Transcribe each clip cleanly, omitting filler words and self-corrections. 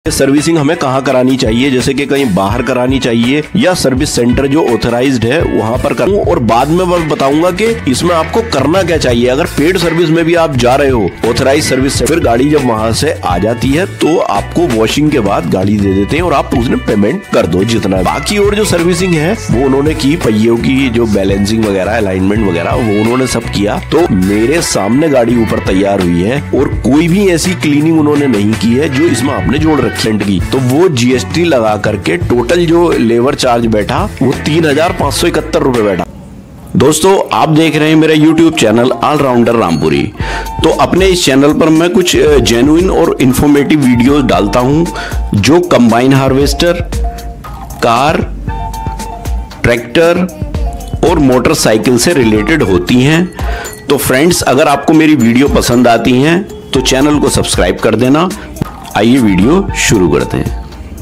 Servicing हमें कहाँ करानी चाहिए, जैसे कि कहीं बाहर करानी चाहिए या सर्विस सेंटर जो ऑथराइज्ड है वहां पर करूँ। और बाद में मैं बताऊंगा कि इसमें आपको करना क्या चाहिए। अगर पेड सर्विस में भी आप जा रहे हो ऑथराइज सर्विस से, फिर गाड़ी जब वहां से आ जाती है तो आपको वॉशिंग के बाद गाड़ी दे देते हैं और आप उसने पेमेंट कर दो जितना। बाकी और जो सर्विसिंग है वो उन्होंने की, पहियों की जो बैलेंसिंग वगैरह, अलाइनमेंट वगैरह वो उन्होंने सब किया। तो मेरे सामने गाड़ी ऊपर तैयार हुई है और कोई भी ऐसी क्लीनिंग उन्होंने नहीं की है जो इसमें आपने जोड़ रखी की। तो वो जीएसटी लगा करके टोटल जो लेबर चार्ज बैठा वो 3,571 रुपए बैठा। दोस्तों, आप देख रहे हैं मेरा YouTube चैनल ऑलराउंडर रामपुरी। तो अपने इस चैनल पर मैं कुछ जेन्युइन और इंफॉर्मेटिव वीडियोस डालता हूं जो कंबाइन हार्वेस्टर, कार, ट्रैक्टर और मोटरसाइकिल से रिलेटेड होती हैं। तो फ्रेंड्स, अगर आपको मेरी वीडियो पसंद आती हैं तो चैनल को सब्सक्राइब कर देना। आइए वीडियो शुरू करते हैं।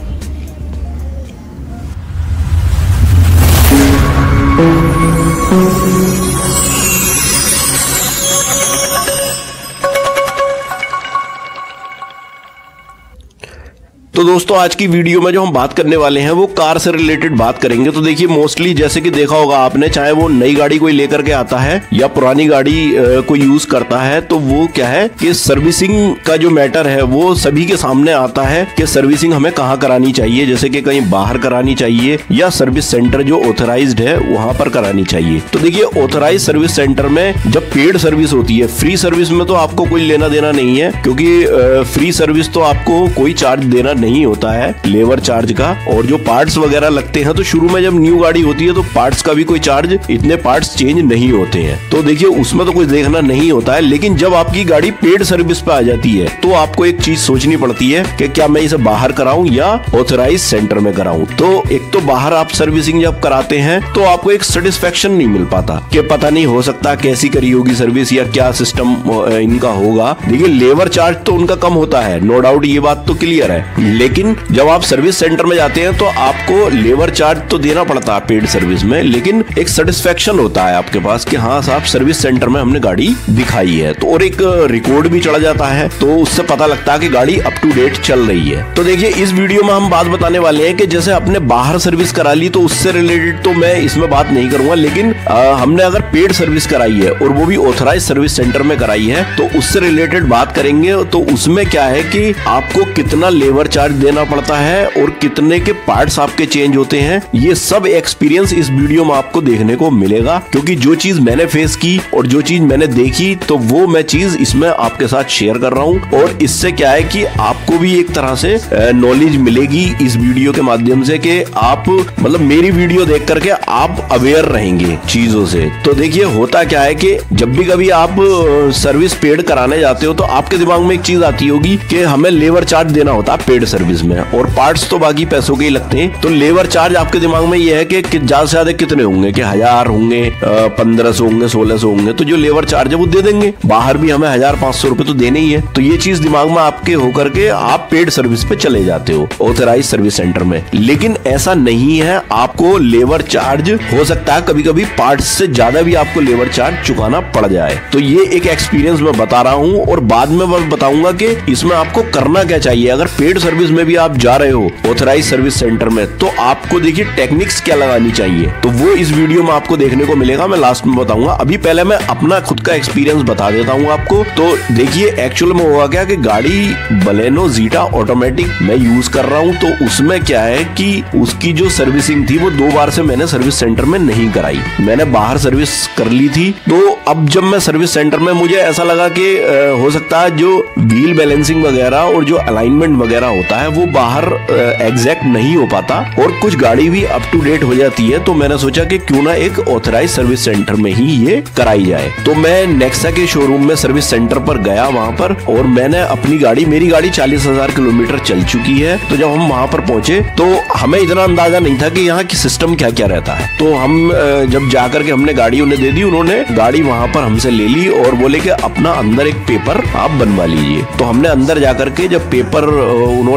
तो दोस्तों, आज की वीडियो में जो हम बात करने वाले हैं वो कार से रिलेटेड बात करेंगे। तो देखिए, मोस्टली जैसे कि देखा होगा आपने, चाहे वो नई गाड़ी कोई लेकर के आता है या पुरानी गाड़ी को यूज करता है, तो वो क्या है कि सर्विसिंग का जो मैटर है वो सभी के सामने आता है कि सर्विसिंग हमें कहाँ करानी चाहिए, जैसे कि कहीं बाहर करानी चाहिए या सर्विस सेंटर जो ऑथराइज्ड है वहां पर करानी चाहिए। तो देखिए, ऑथराइज सर्विस सेंटर में जब पेड सर्विस होती है, फ्री सर्विस में तो आपको कोई लेना देना नहीं है, क्योंकि फ्री सर्विस तो आपको कोई चार्ज देना नहीं होता है लेबर चार्ज का। और जो पार्ट्स वगैरह लगते हैं, तो शुरू में जब न्यू गाड़ी होती है तो पार्ट्स का भी कोई चार्ज, इतने पार्ट्स चेंज नहीं होते हैं, तो देखिए उसमें तो कुछ देखना नहीं होता है। लेकिन जब आपकी गाड़ी पेड सर्विस पे आ जाती है तो आपको एक चीज सोचनी पड़ती है कि क्या मैं इसे बाहर कराऊं या ऑथराइज सेंटर में कराऊं। तो एक तो बाहर आप सर्विसिंग जब कराते हैं तो आपको एक सेटिस्फेक्शन नहीं मिल पाता कि पता नहीं, हो सकता कैसी करी होगी सर्विस या क्या सिस्टम इनका होगा। देखिए, लेबर चार्ज तो उनका कम होता है, नो डाउट, ये बात तो क्लियर है। लेकिन जब आप सर्विस सेंटर में जाते हैं तो आपको लेबर चार्ज तो देना पड़ता है पेड सर्विस में, लेकिन एक सेटिस्फेक्शन होता है आपके पास कि हाँ साहब, सर्विस सेंटर में हमने गाड़ी दिखाई है। तो और एक रिकॉर्ड भी चढ़ा जाता है, तो उससे पता लगता है कि गाड़ी अप टू डेट चल रही है। तो देखिए, इस वीडियो में हम बात बताने वाले हैं कि जैसे अपने बाहर सर्विस करा ली तो उससे रिलेटेड तो मैं इसमें बात नहीं करूंगा, लेकिन हमने अगर पेड सर्विस कराई है और वो भी ऑथराइज सर्विस सेंटर में कराई है तो उससे रिलेटेड बात करेंगे। तो उसमें क्या है कि आपको कितना लेबर चार्ज देना पड़ता है और कितने के पार्ट्स आपके चेंज होते हैं, ये सब एक्सपीरियंस इस वीडियो में आपको देखने को मिलेगा। क्योंकि जो चीज मैंने फेस की और जो चीज मैंने देखी, तो वो मैं चीज इसमें आपके साथ शेयर कर रहा हूं। और इससे क्या है कि आपको भी एक तरह से नॉलेज मिलेगी इस वीडियो के माध्यम से, कि आप मतलब मेरी वीडियो देख करके आप अवेयर रहेंगे चीजों से। तो देखिए, होता क्या है कि जब भी कभी आप सर्विस पेड कराने जाते हो तो आपके दिमाग में एक चीज आती होगी कि हमें लेबर चार्ज देना होता है पेड सर्विस में, और पार्ट्स तो बाकी पैसों के ही लगते हैं। तो लेबर चार्ज आपके दिमाग में ये है कि ज्यादा से ज्यादा कितने होंगे, कि 1000 होंगे, 1500 होंगे, 1600 होंगे, तो जो लेबर चार्ज है वो दे देंगे। बाहर भी हमें 1500 रुपए तो देने ही है। तो ये चीज दिमाग में आपके होकर के आप पेड सर्विस पे चले जाते हो ऑथराइज सर्विस सेंटर में। लेकिन ऐसा नहीं है, आपको लेबर चार्ज हो सकता है कभी कभी पार्ट्स से ज्यादा भी आपको लेबर चार्ज चुकाना पड़ जाए। तो ये एक एक्सपीरियंस मैं बता रहा हूँ और बाद में मैं बताऊंगा कि इसमें आपको करना क्या चाहिए। अगर पेड सर्विस में भी आप जा रहे हो ऑथराइज सर्विस सेंटर में, तो आपको देखिए टेक्निक्स क्या लगानी चाहिए, तो वो इस वीडियो में आपको देखने को मिलेगा। मैं लास्ट में बताऊंगा। अभी पहले मैं अपना खुद का एक्सपीरियंस बता देता हूँ आपको। तो देखिए, एक्चुअल में हुआ क्या कि गाड़ी बलेनो जीटा ऑटोमेटिक मैं यूज कर रहा हूँ। तो उसमें क्या है कि उसकी जो सर्विसिंग थी वो 2 बार से मैंने सर्विस सेंटर में नहीं कराई, मैंने बाहर सर्विस कर ली थी। तो अब जब मैं सर्विस सेंटर में, मुझे ऐसा लगा कि हो सकता है जो व्हील बैलेंसिंग वगैरह और जो अलाइनमेंट वगैरह होता है वो बाहर एग्जैक्ट नहीं हो पाता और कुछ गाड़ी भी अप टू डेट हो जाती है। तो मैंने सोचा कि क्यों ना एक ऑथराइज सर्विस सेंटर में ही ये कराई जाए। तो मैं नेक्सा के शोरूम में सर्विस सेंटर पर गया वहां पर, और मैंने अपनी गाड़ी, मेरी गाड़ी 40,000 किलोमीटर चल चुकी है। तो जब हम वहां पर पहुंचे तो हमें इतना अंदाजा नहीं था कि यहाँ की सिस्टम क्या क्या रहता है। तो हम जब जाकर के हमने गाड़ी उन्हें दे दी, उन्होंने गाड़ी वहां पर हमसे ले ली और बोले कि अपना अंदर एक पेपर आप बनवा लीजिए। तो हमने अंदर जाकर के जब पेपर उन्होंने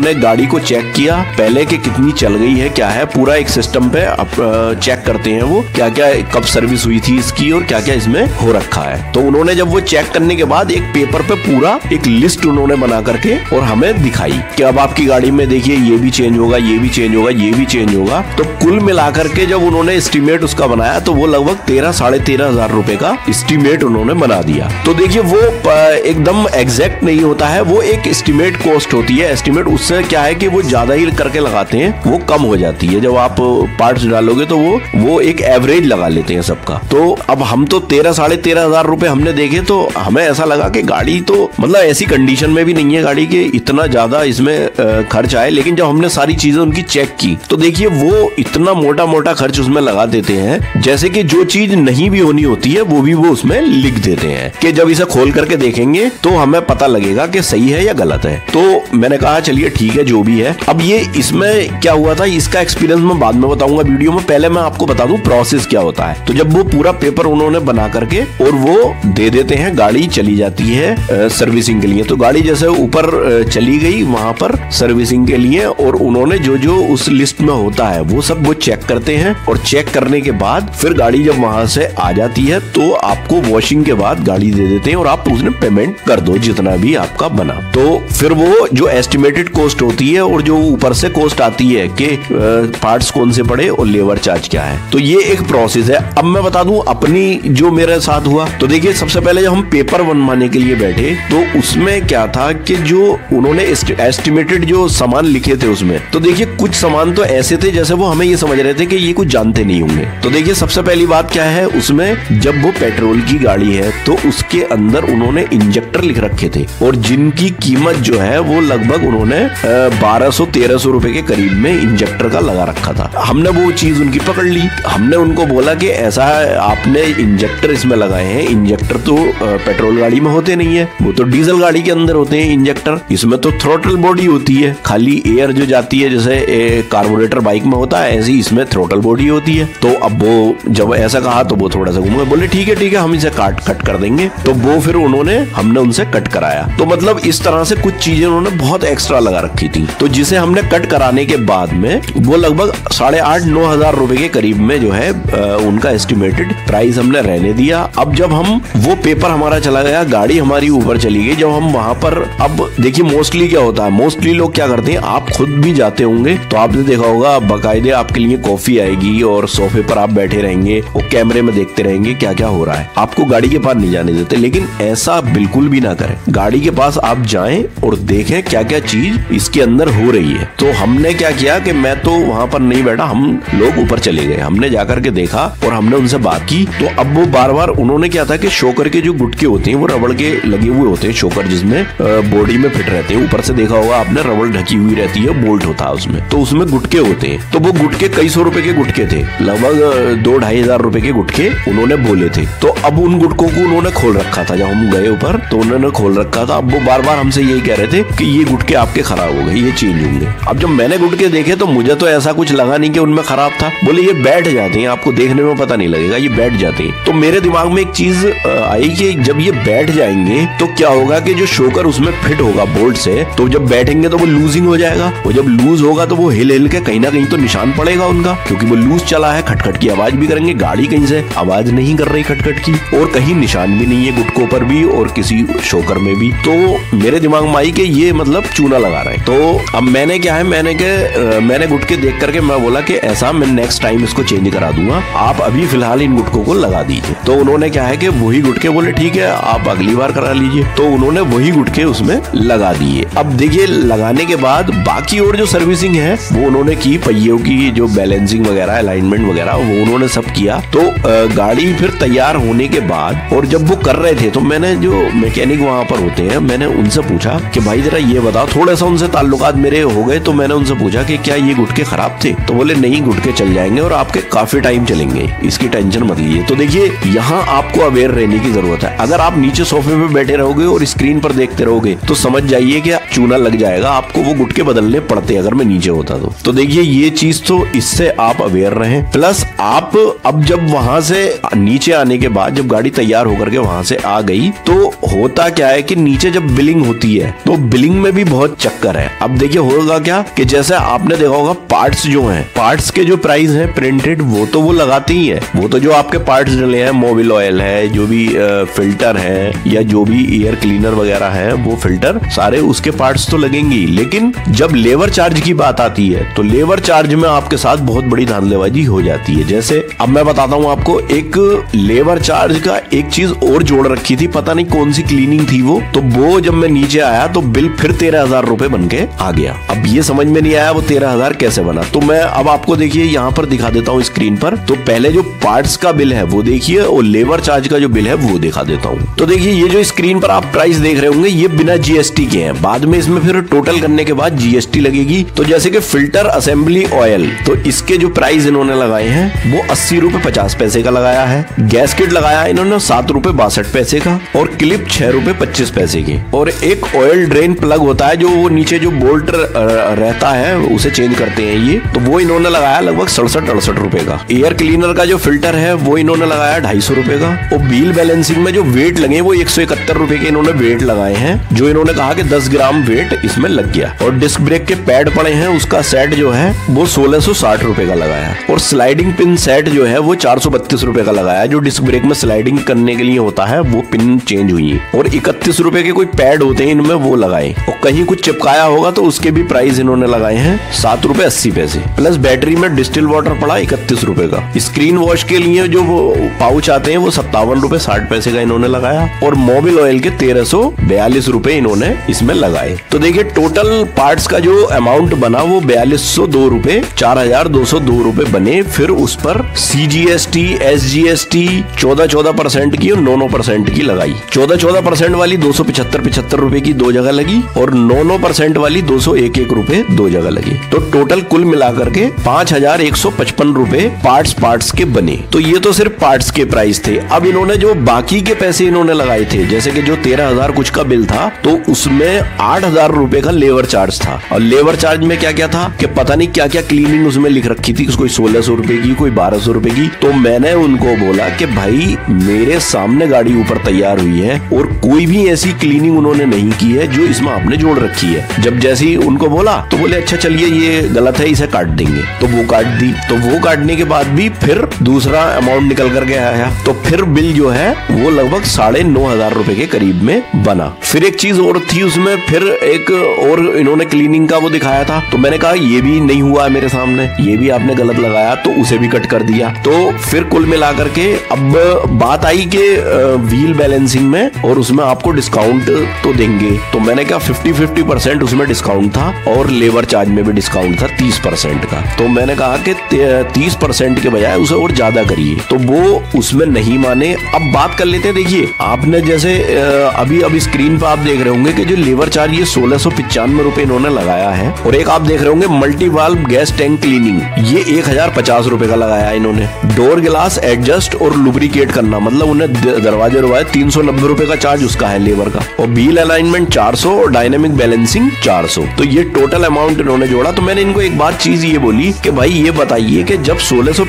उन्होंने गाड़ी को चेक किया, पहले कि कितनी चल गई है, क्या है, पूरा एक सिस्टम पे चेक करते हैं वो क्या क्या कब सर्विस हुई थी इसकी और क्या क्या इसमें हो रखा है। तो उन्होंने जब वो चेक करने के बाद एक पेपर पे पूरा एक लिस्ट उन्होंने बना करके और हमें दिखाई कि अब आपकी गाड़ी में देखिए ये भी चेंज होगा, ये भी चेंज होगा, ये भी चेंज होगा। तो कुल मिलाकर के जब उन्होंने एस्टीमेट उसका बनाया तो वो लगभग 13-13,500 रुपए का एस्टीमेट उन्होंने बना दिया। तो देखिए वो एकदम एग्जैक्ट नहीं होता है, वो एक एस्टीमेट कॉस्ट होती है। एस्टीमेट उससे क्या है कि वो ज्यादा ही करके लगाते हैं, वो कम हो जाती है। जब आप पार्ट्स डालोगे तो वो एक एवरेज लगा लेते हैं सबका। तो अब हम तो 13-13,500 रुपए हमने देखे तो हमें ऐसा लगा कि गाड़ी तो मतलब ऐसी कंडीशन में भी नहीं है गाड़ी के इतना ज्यादा इसमें खर्च आए। लेकिन जब हमने सारी चीजें उनकी चेक की तो देखिए वो इतना मोटा मोटा खर्च उसमें लगा देते हैं, जैसे कि जो चीज नहीं भी होनी होती है वो भी वो उसमें लिख देते हैं कि जब इसे खोल करके देखेंगे तो हमें पता लगेगा कि सही है या गलत है। तो मैंने कहा चलिए ठीक है जो भी है। अब ये इसमें क्या हुआ था इसका एक्सपीरियंस मैं बाद में बताऊंगा वीडियो में, पहले मैं आपको बता दूं प्रोसेस क्या होता है। तो जब वो पूरा पेपर उन्होंने बना करके और वो दे देते हैं, गाड़ी चली जाती है सर्विसिंग के लिए। तो गाड़ी जैसे ऊपर चली गई वहां पर सर्विसिंग के लिए, और उन्होंने जो जो उस लिस्ट में होता है वो सब वो चेक करते हैं, और चेक करने के बाद फिर गाड़ी जब वहां से आ जाती है तो आपको वॉशिंग के बाद गाड़ी दे देते हैं और आप उसने पेमेंट कर दो जितना भी आपका बना। तो फिर वो जो एस्टिमेटेड कॉस्ट होती है और जो ऊपर से कॉस्ट आती है कि पार्ट्स कौन से पड़े और लेबर चार्ज क्या है, तो ये एक प्रोसेस है। अब मैं बता दूं अपनी जो मेरे साथ हुआ। तो देखिए सबसे पहले जब हम पेपर बनवाने के लिए बैठे तो उसमें क्या था कि जो उन्होंने एस्टिमेटेड जो सामान लिखे थे उसमें, तो देखिए कुछ सामान तो ऐसे थे जैसे वो हमें ये समझ रहे थे कि ये कुछ जानते नहीं होंगे। तो देखिए सबसे पहली बात क्या है उसमें, जब वो पेट्रोल की गाड़ी है तो उसके अंदर उन्होंने इंजेक्टर लिख रखे थे, और जिनकी कीमत जो है वो लगभग उन्होंने 1200-1300 रुपए के करीब में इंजेक्टर का लगा रखा था। हमने वो चीज उनकी पकड़ ली। हमने उनको बोला कि ऐसा आपने इंजेक्टर इसमें लगाए हैं, इंजेक्टर तो पेट्रोल गाड़ी में होते नहीं है, वो तो डीजल गाड़ी के अंदर होते हैं इंजेक्टर। इसमें तो थ्रोटल बॉडी होती है, खाली एयर जो जाती है जैसे कार्बोरेटर बाइक में होता है, ऐसी इसमें थ्रोटल बॉडी होती है। तो अब वो जब ऐसा कहा तो वो थोड़ा सा घूमे, बोले ठीक है हम इसे कट कर देंगे। तो वो फिर हमने उनसे कट कराया। तो मतलब इस तरह से कुछ चीजें उन्होंने बहुत एक्स्ट्रा लगा रखी थी। तो जिसे हमने कट कराने के बाद में वो लगभग 8,500-9 हजार रुपए के करीब में जो है उनका एस्टिमेटेड प्राइस हमने रहने दिया। अब जब हम वो पेपर हमारा चला गया, गाड़ी हमारी ऊपर चली गई, जब हम वहां पर, अब देखिए मोस्टली क्या होता है, मोस्टली लोग क्या करते हैं, आप खुद भी जाते होंगे तो आपने देखा होगा बाकायदे आपके लिए कॉफी आएगी और सोफे पर आप बैठे रहेंगे और कैमरे में देखते रहेंगे क्या क्या हो रहा है, आपको गाड़ी के पास नहीं जाने देते। लेकिन ऐसा बिल्कुल भी ना करें, गाड़ी के पास आप जाएं और देखें क्या क्या चीज इसके अंदर हो रही है। तो हमने क्या किया कि मैं तो वहां पर नहीं बैठा, हम लोग ऊपर चले गए, हमने जाकर के देखा और हमने उनसे बात की। तो अब वो बार बार उन्होंने क्या था कि शोकर के जो गुटके होते हैं वो रबड़ के लगे हुए होते हैं, शोकर जिसमें बॉडी में फिट रहते हैं, ऊपर से देखा होगा आपने रबड़ ढकी हुई रहती है, बोल्ट होता है उसमें, तो उसमें गुटके होते हैं। तो वो गुटके कई सौ रुपए के गुटके थे, लगभग 2-2.5 हजार रुपए के गुटके उन्होंने बोले थे। तो अब उन गुटकों को उन्होंने खोल रखा था, जब हम गए ऊपर तो उन्होंने खोल रखा था। अब वो बार बार हमसे यही कह रहे थे कि ये गुटके आपके खराब हो गए, ये चेंज होंगे। अब जब मैंने गुटके देखे तो मुझे तो ऐसा कुछ लगा नहीं कि उनमें खराब था। बोले ये बैठ जाते हैं, आपको देखने में पता नहीं लगेगा, ये बैठ जाते हैं। तो मेरे दिमाग में एक चीज आई कि जब ये बैठ जाएंगे तो क्या होगा कि जो शोकर उसमें फिट होगा बोल्ट से, तो जब बैठेंगे तो वो लूजिंग हो जाएगा, और जब लूज होगा तो वो हिल हिल के कहीं ना कहीं तो निशान पड़ेगा उनका, क्योंकि वो लूज चला है, खटखट की आवाज भी करेंगे, गाड़ी कहीं से आवाज नहीं कर रही खटखट की, और कहीं निशान भी नहीं है गुटकों पर भी और किसी शोकर में भी। तो मेरे दिमाग में आई कि ये मतलब चूना लगा रहे हैं। तो अब मैंने क्या है, मैंने गुटके देख करके मैं बोला कि ऐसा मैं नेक्स्ट टाइम इसको चेंज करा दूंगा, आप अभी फिलहाल इन गुटकों को लगा दीजिए। तो उन्होंने क्या है कि वही गुटके, बोले ठीक है आप अगली बार करा लीजिए। तो उन्होंने वही गुटके उसमें लगा दिए। अब देखिए लगाने के बाद बाकी और जो सर्विसिंग है वो उन्होंने की, पहियों की जो बैलेंसिंग वगैरह, अलाइनमेंट वगैरह वो उन्होंने सब किया। तो गाड़ी फिर तैयार होने के बाद, और जब वो कर रहे थे तो मैंने जो मैकेनिक वहां पर होते हैं, मैंने उनसे पूछा कि भाई जरा ये बताओ, थोड़ा सा उनसे ताल्लुकात मेरे हो गए, तो मैंने उनसे पूछा कि क्या ये गुटके खराब थे? तो बोले नहीं, गुटके चल जाएंगे और आपके काफी टाइम चलेंगे, इसकी टेंशन मत लीजिए। तो देखिए यहाँ आपको अवेयर रहने की जरूरत है। अगर आप नीचे सोफे पे बैठे रहोगे और स्क्रीन पर देखते रहोगे तो समझ जाइए कि चूना लग जाएगा, आपको वो गुटके बदलने पड़ते अगर मैं नीचे होता तो देखिए ये चीज, तो इससे आप अवेयर रहें। प्लस आप अब जब वहां से नीचे आने के बाद, जब गाड़ी तैयार होकर के वहां से आ गई, तो होता क्या है कि नीचे जब बिलिंग होती है तो बिलिंग में भी बहुत चक्कर चक्कर है। अब देखिए होगा क्या कि जैसे आपने देखा होगा पार्ट्स जो हैं, पार्ट्स के जो प्राइस है प्रिंटेड वो लगाते ही है। वो तो जो आपके पार्ट्स डले हैं, मोबिल ऑयल है, जो भी फिल्टर है या जो भी एयर क्लीनर वगैरह है, वो फिल्टर सारे उसके पार्ट्स तो लगेंगे। लेकिन जब लेबर चार्ज की बात आती है तो लेबर चार्ज में आपके साथ बहुत बड़ी धांधलेबाजी हो जाती है। जैसे अब मैं बताता हूँ आपको, एक लेबर चार्ज का एक चीज और जोड़ रखी थी, पता नहीं कौन सी क्लीनिंग थी वो जब मैं नीचे आया तो बिल फिर 13,000 रुपए बन के आ गया। अब ये समझ में नहीं आया वो 13,000 कैसे बना। तो मैं अब आपको देखिए यहाँ पर दिखा देता हूँ स्क्रीन पर। तो पहले जो पार्ट्स का बिल है वो देखिए और लेबर चार्ज का जो बिल है वो दिखा देता हूँ। तो देखिए ये जो स्क्रीन पर आप प्राइस देख रहे होंगे ये बिना जीएसटी के हैं। बाद में इसमें फिर टोटल करने के बाद जीएसटी लगेगी। तो जैसे कि फिल्टर असेंबली ऑयल, तो इसके जो प्राइस इन्होंने लगाए हैं वो 80 रुपए 50 पैसे का लगाया है। गैसकेट लगाया इन्होंने 7 रुपए 62 पैसे का और क्लिप 6 रुपए 25 पैसे की। और एक ऑयल ड्रेन प्लग होता है जो वो नीचे जो बोल्ट रहता है उसे चेंज करते हैं ये, तो वो इन्होंने लगाया लगभग 67-68 रुपए का। एयर क्लीनर का जो फिल्टर है वो इन्होंने लगाया 250 रुपए का। और व्हील बैलेंसिंग में जो वेट लगे वो 171 रुपए के इन्होंने वेट लगाए हैं, जो इन्होंने कहा कि 10 ग्राम वेट इसमें लग गया। और डिस्क ब्रेक के पैड पड़े हैं, उसका सेट जो है वो 1660 रुपए का लगाया। और स्लाइडिंग पिन सेट जो है वो 432 रुपए का लगाया। जो डिस्क ब्रेक में स्लाइडिंग करने के लिए होता है वो पिन चेंज हुई। और 31 रुपए के कोई पैड होते हैं इनमें वो लगाए। और कहीं कुछ चिपकाया होगा तो उसके भी प्राइस इन्होंने लगाए हैं 7 रुपए 80 पैसे। प्लस बैटरी में डिस्टिल वाटर पड़ा 31 रुपए का। स्क्रीन वॉश के लिए जो वो पाउच आते हैं वो 57 रुपए 60 पैसे का इन्होंने लगाया। और मोबिल ऑयल के 1342 रुपए इन्होंने इसमें लगाए। तो देखिए टोटल पार्ट्स का जो अमाउंट बना वो 4202 रुपए 4202 रुपए बने। फिर उस पर CGST SGST 14% की और 9% की लगाई। 14% वाली 275 रुपए की 2 जगह लगी और 9% वाली 201 रुपए 2 जगह लगी। तो टोटल कुल मिलाकर के 5155 रुपए पार्ट्स के बने। तो ये तो सिर्फ पार्ट्स के प्राइस थे। अब इन्होंने जो बाकी के पैसे इन्होंने लगाए थे, जैसे कि जो 13,000 कुछ का बिल था तो उसमें 8,000 रुपए का लेबर चार्ज था। और लेबर चार्ज में क्या क्या था कि पता नहीं क्या क्या क्लीनिंग उसमें लिख रखी थी, कोई 1600 रुपए की, कोई 1200 रुपए की। तो मैंने उनको बोला कि भाई मेरे सामने गाड़ी ऊपर तैयार हुई है और कोई भी ऐसी क्लीनिंग उन्होंने नहीं की है जो इसमें आपने जोड़ रखी है। जब जैसे ही उनको बोला तो बोले अच्छा चलिए ये गलत है, इसे काट देंगे। तो वो काट दी। तो वो काटने के बाद भी फिर दूसरा अमाउंट निकल करके आया। तो फिर बिल जो है वो लगभग 9,500 रुपए के करीब में बना। फिर एक चीज और थी उसमें, फिर एक और इन्होंने क्लीनिंग का वो दिखाया था। तो मैंने कहा ये भी नहीं हुआ मेरे सामने, ये भी आपने गलत लगाया, तो उसे भी कट कर दिया। तो फिर कुल मिलाकर के अब बात आई कि व्हील बैलेंसिंग में और उसमें आपको डिस्काउंट तो देंगे। तो मैंने कहा 50% उसमें डिस्काउंट था और लेबर चार्ज में भी डिस्काउंट था 30% का। तो मैंने कहा कि 30% के बजाय उसे और ज्यादा करिए। तो वो उसमें नहीं माने। अब बात कर लेते हैं। देखिए आपने जैसे अभी स्क्रीन पर आप देख रहे होंगे कि जो लेबर चार्ज ये 1695 रुपए इन्होंने लगाया है। और एक आप देख रहे होंगे multi valve gas tank cleaning, ये 1050 रुपए का लगाया है इन्होंने। डोर गिलास एडजस्ट और लुब्रिकेट करना, मतलब उन्हें दरवाजे 390 रुपए का चार्ज उसका है लेबर का। और व्हील अलाइनमेंट 400 और डायनेमिक बैलेंसिंग 400। तो ये टोटल अमाउंट इन्होंने जोड़ा। तो मैंने इनको एक बात चीज ये बोली कि भाई ये बताइए कि जब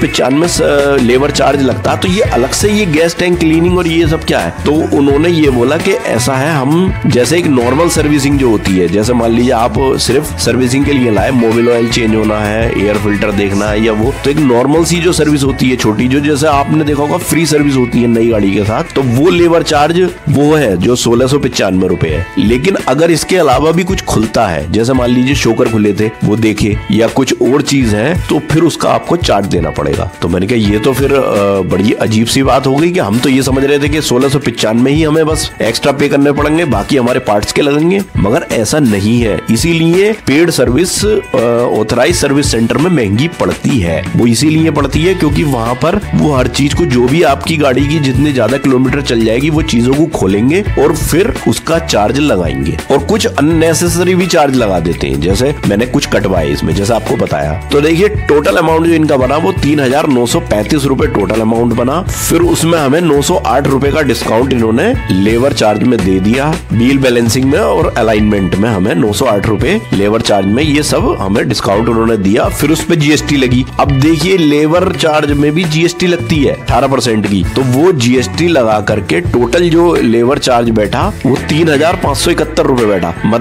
1695 लेबर चार्ज लगता तो ये अलग से ये गैस टैंक क्लीनिंग और ये सब क्या है। तो उन्होंने ये बोला कि ऐसा है, हम जैसे एक नॉर्मल सर्विसिंग जो होती है, जैसे मान लीजिए आप सिर्फ सर्विसिंग के लिए लाए, मोबिल ऑयल चेंज होना है, एयर फिल्टर देखना है या वो, तो एक नॉर्मल सी जो सर्विस होती है छोटी, जो जैसे आपने देखा होगा फ्री सर्विस होती है नई गाड़ी के साथ, तो वो लेबर चार्ज वो है जो 1695 रुपए है। लेकिन अगर इसके अलावा भी कुछ खुलता है, जैसे मान लीजिए शोकर खुले थे वो देखे या कुछ और चीज है, तो फिर उसका आपको चार्ज देना पड़ेगा। तो मैंने कहा ये तो फिर बड़ी अजीब सी बात हो गई कि हम तो ये समझ रहे थे कि 1695 ही हमें बस एक्स्ट्रा पे करने पड़ेंगे, बाकी हमारे पार्ट्स के लगेंगे, मगर ऐसा नहीं है। इसीलिए paid service authorise service centre में महंगी पड़ती है। वो इसीलिए पड़ती है क्योंकि वहां पर वो हर चीज को, जो भी आपकी गाड़ी की जितने ज्यादा किलोमीटर चल जाएगी वो चीजों को खोलेंगे और फिर उसका चार्ज लगाएंगे। और कुछ अननेसेसरी भी चार्ज लगा देते हैं, जैसे मैंने कुछ कटवाए इसमें, जैसे आपको बताया। तो देखिए टोटल अमाउंट जो इनका बना वो 3,935 रुपए टोटल अमाउंट बना। फिर उसमें हमें 908 रुपए का डिस्काउंट इन्होंने लेबर चार्ज में दे दिया। व्हील बैलेंसिंग में और अलाइनमेंट में हमें 908 रुपए लेबर चार्ज में, ये सब हमें डिस्काउंट उन्होंने दिया। फिर उस पर जीएसटी लगी। अब देखिए लेबर चार्ज में भी जीएसटी लगती है 18% की, तो वो जीएसटी लगा करके टोटल जो लेबर चार्ज बैठा वो 3,571 रुपए बैठा। मतलब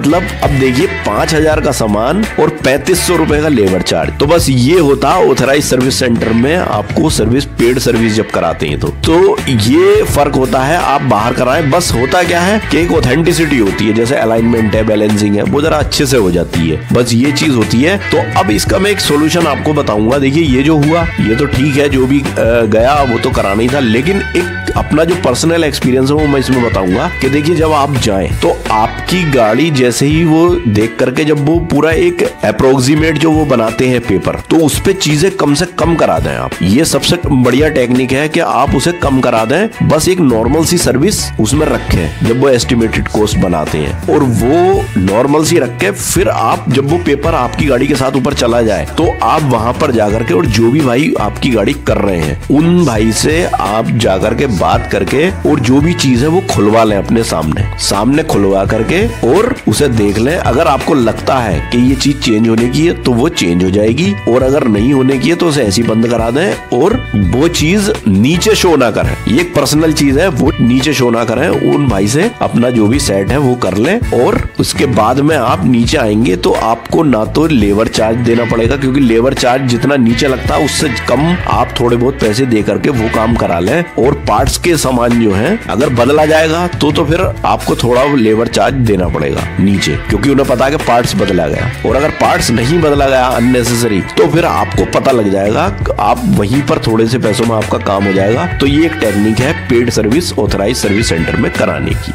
अब देखिए 5,000 का सामान और 3500 रुपए का लेबर चार्ज। तो बस ये होता ऑथराइज सर्विस सेंटर में आपको सर्विस, पेड सर्विस जब कराते हैं तो ये फर्क होता है आप बाहर कराएं। बस होता क्या है कि एक ऑथेंटिसिटी होती है, जैसे अलाइनमेंट है, बैलेंसिंग है, वो जरा अच्छे से हो जाती है, बस ये चीज होती है। तो अब इसका मैं एक सोल्यूशन आपको बताऊंगा। देखिए ये जो हुआ ये तो ठीक है, जो भी गया वो तो कराना ही था, लेकिन एक अपना जो पर्सनल एक्सपीरियंस है वो मैं इसमें बताऊंगा कि देखिए जब आप जाएं तो आपकी गाड़ी जैसे ही वो देख करके, जब वो पूरा एक अप्रोक्सीमेट जो वो बनाते हैं पेपर, तो उस पे चीजें कम से कम करा दें आप। ये सबसे बढ़िया टेक्निक है कि आप उसे कम करा दें, बस एक नॉर्मल सी सर्विस उसमें रखें जब वो एस्टिमेटेड कॉस्ट बनाते हैं, और वो नॉर्मल सी रख के फिर आप जब वो पेपर आपकी गाड़ी के साथ ऊपर चला जाए तो आप वहां पर जाकर के, और जो भी भाई आपकी गाड़ी कर रहे हैं उन भाई से आप जाकर के बात करके और जो भी चीज है वो खुलवा लें अपने सामने खुलवा करके और उसे देख लें। अगर आपको लगता है कि ये चीज चेंज होने की है तो वो चेंज हो जाएगी, और अगर नहीं होने की है तो उसे ऐसी बंद करा दें, और वो चीज नीचे शो ना करें। ये एक पर्सनल चीज है, वो नीचे शो ना करें। उन भाई से अपना जो भी सेट है वो कर लें, और उसके बाद में आप नीचे आएंगे तो आपको ना तो लेबर चार्ज देना पड़ेगा, क्योंकि लेबर चार्ज जितना नीचे लगता है उससे कम आप थोड़े बहुत पैसे दे करके वो काम करा लें। और पार्ट्स के सामान जो है अगर बदला जाएगा तो फिर आपको थोड़ा लेबर चार्ज देना पड़ेगा नीचे, क्योंकि उन्हें पता है कि पार्ट्स बदला गया। और अगर पार्ट्स नहीं बदला गया अननेसेसरी, तो फिर आपको पता लग जाएगा, आप वहीं पर थोड़े से पैसों में आपका काम हो जाएगा। तो ये एक टेक्निक है paid service authorise service centre में कराने की।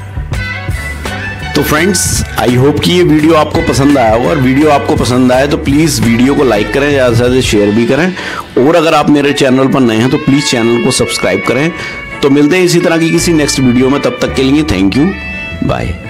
तो फ्रेंड्स, आई होप कि ये वीडियो आपको पसंद आया होगा, और वीडियो आपको पसंद आए तो प्लीज़ वीडियो को लाइक करें, ज़्यादा से ज़्यादा शेयर भी करें, और अगर आप मेरे चैनल पर नए हैं तो प्लीज़ चैनल को सब्सक्राइब करें। तो मिलते हैं इसी तरह की किसी नेक्स्ट वीडियो में, तब तक के लिए थैंक यू, बाय।